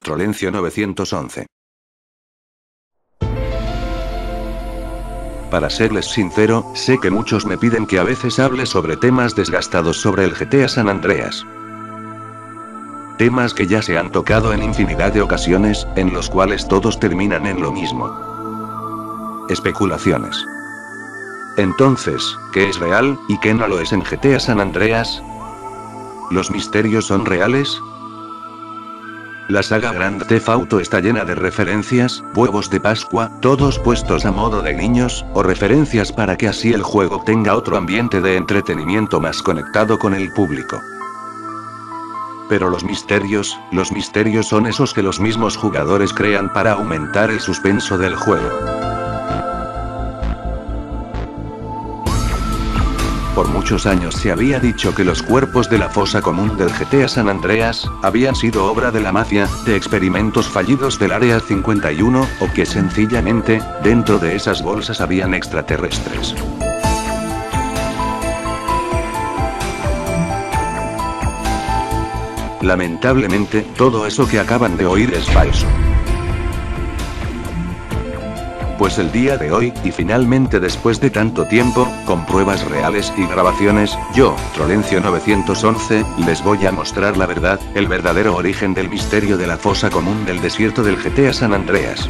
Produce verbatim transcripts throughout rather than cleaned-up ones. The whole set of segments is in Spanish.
Trolencio novecientos once. Para serles sincero, sé que muchos me piden que a veces hable sobre temas desgastados sobre el G T A San Andreas. Temas que ya se han tocado en infinidad de ocasiones, en los cuales todos terminan en lo mismo. Especulaciones. Entonces, ¿qué es real, y qué no lo es en G T A San Andreas? ¿Los misterios son reales? La saga Grand Theft Auto está llena de referencias, huevos de Pascua, todos puestos a modo de niños, o referencias para que así el juego tenga otro ambiente de entretenimiento más conectado con el público. Pero los misterios, los misterios son esos que los mismos jugadores crean para aumentar el suspenso del juego. Por muchos años se había dicho que los cuerpos de la fosa común del G T A San Andreas habían sido obra de la mafia, de experimentos fallidos del Área cincuenta y uno, o que sencillamente, dentro de esas bolsas habían extraterrestres. Lamentablemente, todo eso que acaban de oír es falso. Pues el día de hoy, y finalmente después de tanto tiempo, con pruebas reales y grabaciones, yo, Trolencio novecientos once, les voy a mostrar la verdad, el verdadero origen del misterio de la fosa común del desierto del G T A San Andreas.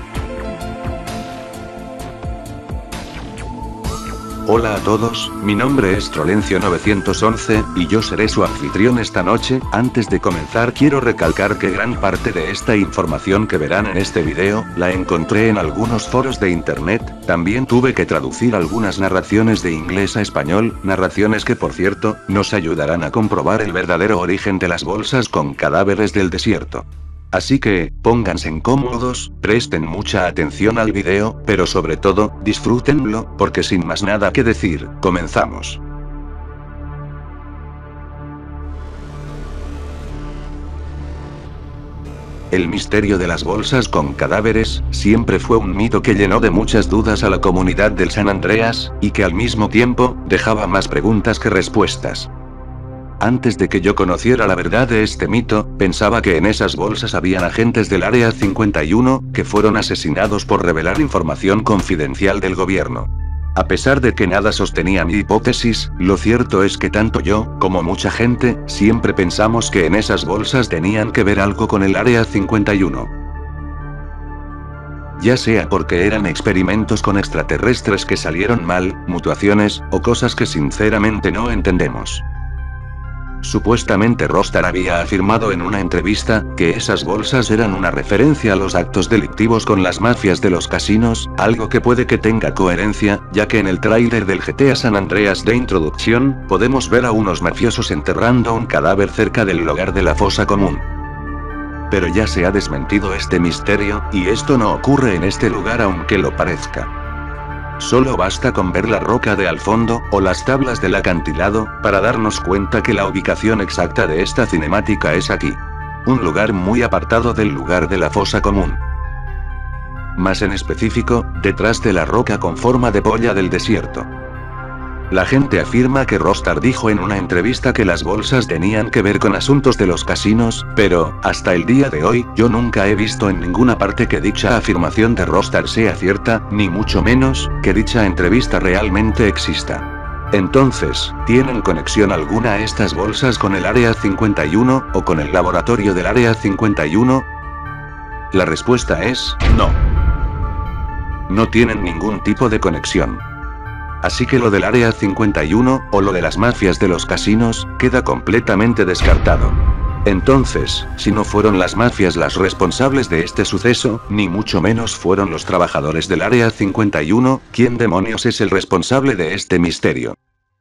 Hola a todos, mi nombre es Trolencio novecientos once, y yo seré su anfitrión esta noche. Antes de comenzar quiero recalcar que gran parte de esta información que verán en este video, la encontré en algunos foros de internet, también tuve que traducir algunas narraciones de inglés a español, narraciones que por cierto, nos ayudarán a comprobar el verdadero origen de las bolsas con cadáveres del desierto. Así que, pónganse cómodos, presten mucha atención al video, pero sobre todo, disfrútenlo, porque sin más nada que decir, comenzamos. El misterio de las bolsas con cadáveres, siempre fue un mito que llenó de muchas dudas a la comunidad del San Andreas, y que al mismo tiempo, dejaba más preguntas que respuestas. Antes de que yo conociera la verdad de este mito, pensaba que en esas bolsas habían agentes del Área cincuenta y uno, que fueron asesinados por revelar información confidencial del gobierno. A pesar de que nada sostenía mi hipótesis, lo cierto es que tanto yo, como mucha gente, siempre pensamos que en esas bolsas tenían que ver algo con el Área cincuenta y uno. Ya sea porque eran experimentos con extraterrestres que salieron mal, mutaciones, o cosas que sinceramente no entendemos. Supuestamente Rockstar había afirmado en una entrevista, que esas bolsas eran una referencia a los actos delictivos con las mafias de los casinos, algo que puede que tenga coherencia, ya que en el tráiler del G T A San Andreas de introducción, podemos ver a unos mafiosos enterrando un cadáver cerca del lugar de la fosa común. Pero ya se ha desmentido este misterio, y esto no ocurre en este lugar aunque lo parezca. Solo basta con ver la roca de al fondo, o las tablas del acantilado, para darnos cuenta que la ubicación exacta de esta cinemática es aquí. Un lugar muy apartado del lugar de la fosa común. Más en específico, detrás de la roca con forma de polla del desierto. La gente afirma que Rockstar dijo en una entrevista que las bolsas tenían que ver con asuntos de los casinos, pero, hasta el día de hoy, yo nunca he visto en ninguna parte que dicha afirmación de Rockstar sea cierta, ni mucho menos, que dicha entrevista realmente exista. Entonces, ¿tienen conexión alguna estas bolsas con el Área cincuenta y uno, o con el laboratorio del Área cincuenta y uno? La respuesta es, no. No tienen ningún tipo de conexión. Así que lo del Área cincuenta y uno, o lo de las mafias de los casinos, queda completamente descartado. Entonces, si no fueron las mafias las responsables de este suceso, ni mucho menos fueron los trabajadores del Área cincuenta y uno, ¿quién demonios es el responsable de este misterio?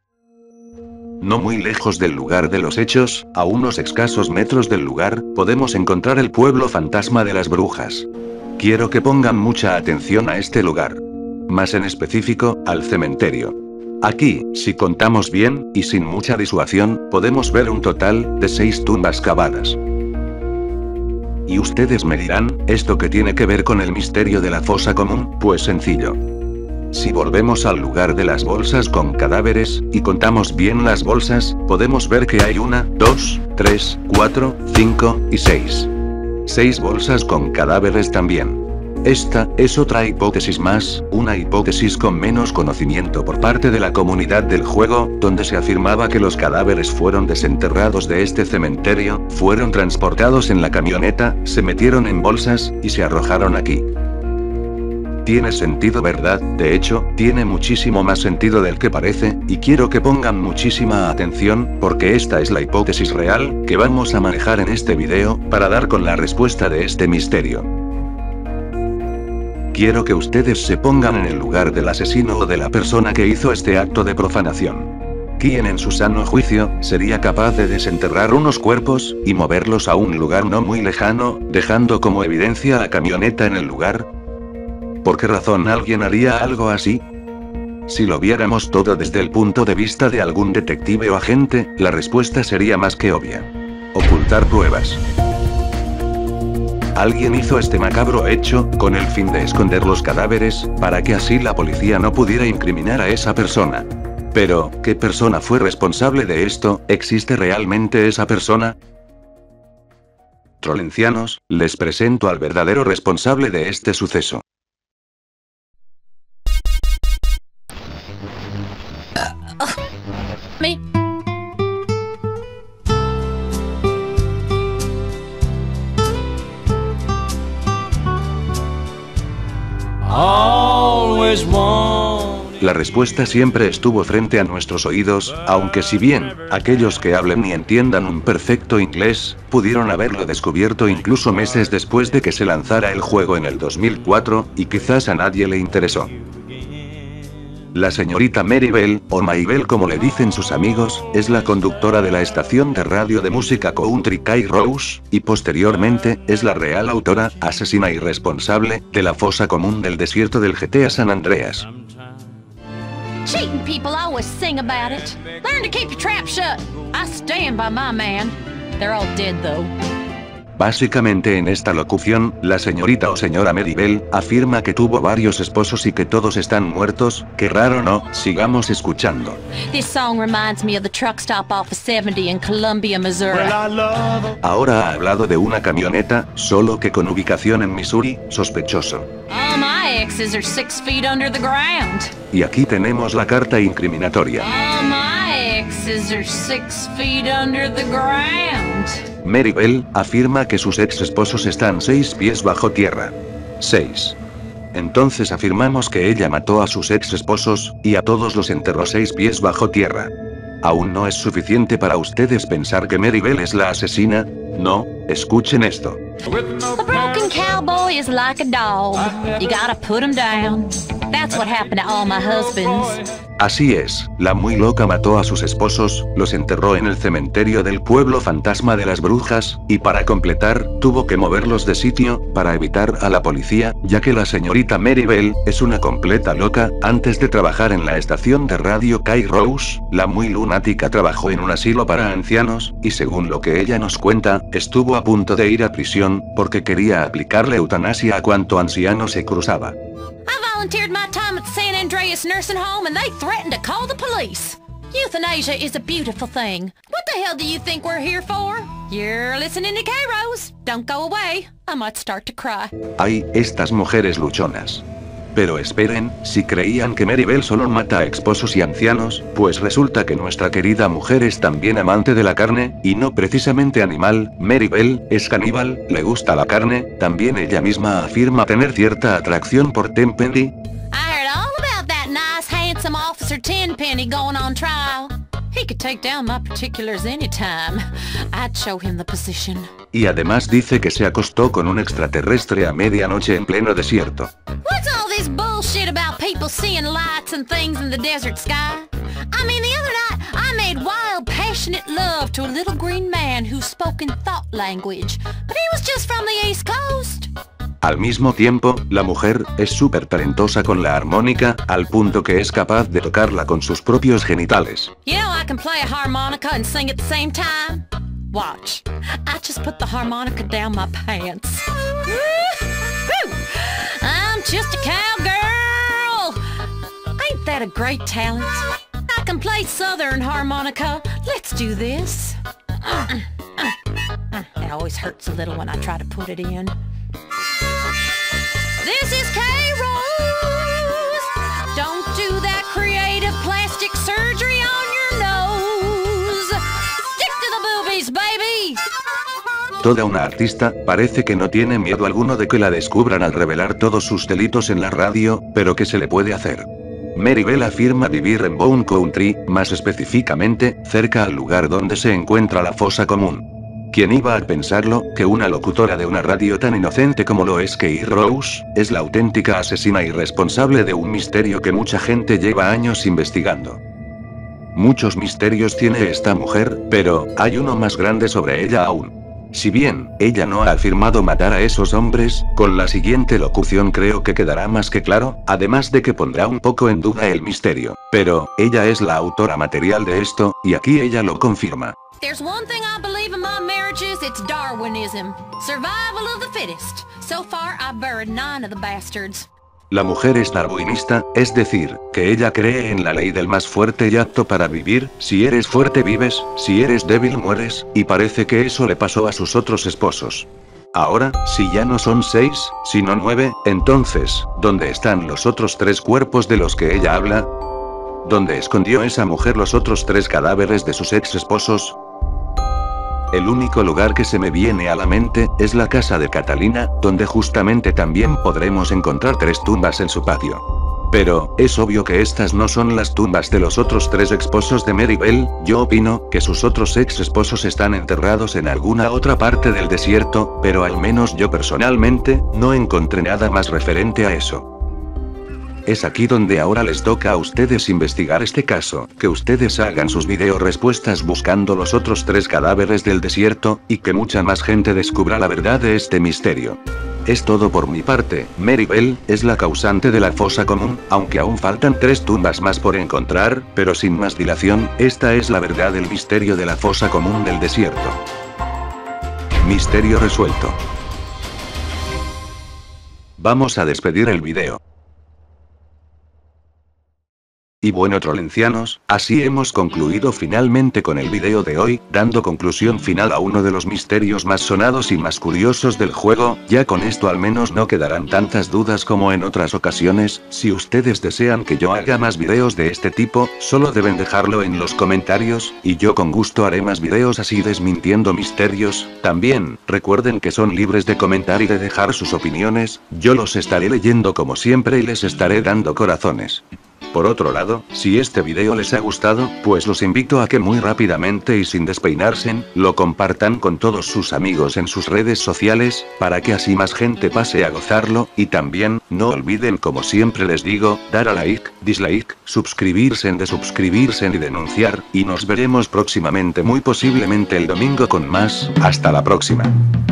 No muy lejos del lugar de los hechos, a unos escasos metros del lugar, podemos encontrar el pueblo fantasma de las brujas. Quiero que pongan mucha atención a este lugar. Más en específico, al cementerio. Aquí, si contamos bien, y sin mucha disuasión, podemos ver un total de seis tumbas cavadas. Y ustedes me dirán, ¿esto qué tiene que ver con el misterio de la fosa común? Pues sencillo. Si volvemos al lugar de las bolsas con cadáveres, y contamos bien las bolsas, podemos ver que hay una, dos, tres, cuatro, cinco, y seis. Seis bolsas con cadáveres también. Esta es otra hipótesis más, una hipótesis con menos conocimiento por parte de la comunidad del juego, donde se afirmaba que los cadáveres fueron desenterrados de este cementerio, fueron transportados en la camioneta, se metieron en bolsas, y se arrojaron aquí. Tiene sentido, ¿verdad? De hecho, tiene muchísimo más sentido del que parece, y quiero que pongan muchísima atención, porque esta es la hipótesis real, que vamos a manejar en este video, para dar con la respuesta de este misterio. Quiero que ustedes se pongan en el lugar del asesino o de la persona que hizo este acto de profanación. ¿Quién en su sano juicio, sería capaz de desenterrar unos cuerpos, y moverlos a un lugar no muy lejano, dejando como evidencia la camioneta en el lugar? ¿Por qué razón alguien haría algo así? Si lo viéramos todo desde el punto de vista de algún detective o agente, la respuesta sería más que obvia. Ocultar pruebas. Alguien hizo este macabro hecho, con el fin de esconder los cadáveres, para que así la policía no pudiera incriminar a esa persona. Pero, ¿qué persona fue responsable de esto? ¿Existe realmente esa persona? Trolencianos, les presento al verdadero responsable de este suceso. Me. La respuesta siempre estuvo frente a nuestros oídos, aunque si bien, aquellos que hablen y entiendan un perfecto inglés, pudieron haberlo descubierto incluso meses después de que se lanzara el juego en el dos mil cuatro, y quizás a nadie le interesó. La señorita Maribel, o Maybell como le dicen sus amigos, es la conductora de la estación de radio de música country Kairos, y posteriormente, es la real autora, asesina y responsable, de la fosa común del desierto del G T A San Andreas. Cheating people always sing about it. Learn to keep your trap shut. I stand by my man. They're all dead though. Básicamente en esta locución, la señorita o señora Maribel, afirma que tuvo varios esposos y que todos están muertos, que raro no, sigamos escuchando. This song reminds me of the truck stop off of seventy in Columbia, Missouri. Ahora ha hablado de una camioneta, solo que con ubicación en Missouri, sospechoso. All my exes are six feet under the ground. Y aquí tenemos la carta incriminatoria. All my exes are six feet under the ground. Maribel afirma que sus ex esposos están seis pies bajo tierra. seis. Entonces afirmamos que ella mató a sus ex esposos, y a todos los enterró seis pies bajo tierra. ¿Aún no es suficiente para ustedes pensar que Maribel es la asesina? No, escuchen esto. A broken cowboy is like a dog. You gotta put him down. That's what happened to all my husbands. Así es, la muy loca mató a sus esposos, los enterró en el cementerio del pueblo fantasma de las brujas, y para completar, tuvo que moverlos de sitio, para evitar a la policía, ya que la señorita Maribel es una completa loca. Antes de trabajar en la estación de radio Kairos, la muy lunática trabajó en un asilo para ancianos, y según lo que ella nos cuenta, estuvo a punto de ir a prisión, porque quería aplicarle eutanasia a cuanto anciano se cruzaba. I volunteered my time at the San Andreas nursing home and they threatened to call the police. Euthanasia is a beautiful thing. What the hell do you think we're here for? You're listening to Kairos. Don't go away. I might start to cry. Ay, estas mujeres luchonas. Pero esperen, si creían que Maribel solo mata a esposos y ancianos, pues resulta que nuestra querida mujer es también amante de la carne, y no precisamente animal. Maribel es caníbal, le gusta la carne, también ella misma afirma tener cierta atracción por Tenpenny. I heard all about that nice handsome officer Tenpenny going on trial. He could take down my particulars anytime. I'd show him the position. Y además dice que se acostó con un extraterrestre a medianoche en pleno desierto. What's all this bullshit about people seeing lights and things in the desert sky? I mean, the other night, I made wild, passionate love to a little green man who spoke in thought language, but he was just from the East Coast. Al mismo tiempo, la mujer es súper talentosa con la armónica, al punto que es capaz de tocarla con sus propios genitales. You know I can play a harmonica and sing at the same time? Watch. I just put the harmonica down my pants. I'm just a cowgirl. Ain't that a great talent? I can play southern harmonica. Let's do this. always hurts a little when I try to put it in. This is K-Rose. Don't do that creative plastic surgery on your nose. Stick to the boobies, baby. Toda una artista, parece que no tiene miedo alguno de que la descubran al revelar todos sus delitos en la radio, pero ¿qué se le puede hacer? Maribel afirma vivir en Bone Country, más específicamente, cerca al lugar donde se encuentra la fosa común. ¿Quién iba a pensarlo, que una locutora de una radio tan inocente como lo es K-Rose, es la auténtica asesina y responsable de un misterio que mucha gente lleva años investigando? Muchos misterios tiene esta mujer, pero, hay uno más grande sobre ella aún. Si bien, ella no ha afirmado matar a esos hombres, con la siguiente locución creo que quedará más que claro, además de que pondrá un poco en duda el misterio. Pero, ella es la autora material de esto, y aquí ella lo confirma. There's one thing I believe in my marriages, it's Darwinism. Survival of the fittest. So far, I've buried nine of the bastards. La mujer es darwinista, es decir, que ella cree en la ley del más fuerte y apto para vivir, si eres fuerte vives, si eres débil mueres, y parece que eso le pasó a sus otros esposos. Ahora, si ya no son seis, sino nueve, entonces, ¿dónde están los otros tres cuerpos de los que ella habla? ¿Dónde escondió esa mujer los otros tres cadáveres de sus ex esposos? El único lugar que se me viene a la mente, es la casa de Catalina, donde justamente también podremos encontrar tres tumbas en su patio. Pero, es obvio que estas no son las tumbas de los otros tres esposos de Maribel, yo opino, que sus otros ex esposos están enterrados en alguna otra parte del desierto, pero al menos yo personalmente, no encontré nada más referente a eso. Es aquí donde ahora les toca a ustedes investigar este caso, que ustedes hagan sus video respuestas buscando los otros tres cadáveres del desierto, y que mucha más gente descubra la verdad de este misterio. Es todo por mi parte, Maribel, es la causante de la fosa común, aunque aún faltan tres tumbas más por encontrar, pero sin más dilación, esta es la verdad del misterio de la fosa común del desierto. Misterio resuelto. Vamos a despedir el video. Y bueno trolencianos, así hemos concluido finalmente con el video de hoy, dando conclusión final a uno de los misterios más sonados y más curiosos del juego. Ya con esto al menos no quedarán tantas dudas como en otras ocasiones. Si ustedes desean que yo haga más videos de este tipo, solo deben dejarlo en los comentarios, y yo con gusto haré más videos así desmintiendo misterios. También, recuerden que son libres de comentar y de dejar sus opiniones, yo los estaré leyendo como siempre y les estaré dando corazones. Por otro lado, si este video les ha gustado, pues los invito a que muy rápidamente y sin despeinarse, lo compartan con todos sus amigos en sus redes sociales, para que así más gente pase a gozarlo, y también, no olviden como siempre les digo, dar a like, dislike, suscribirse, de suscribirse y denunciar, y nos veremos próximamente muy posiblemente el domingo con más, hasta la próxima.